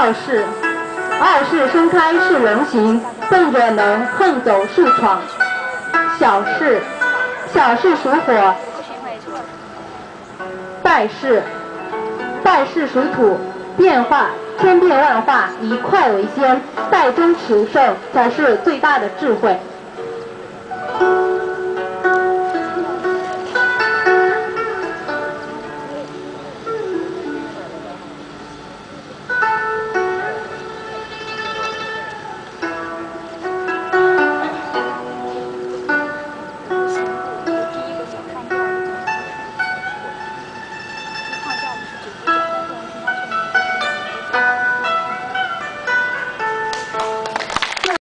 事，傲视盛开是人行，笨者能，横走竖闯。小事，小事属火，败事，败事属土，变化千变万化，以快为先，败中求胜才是最大的智慧。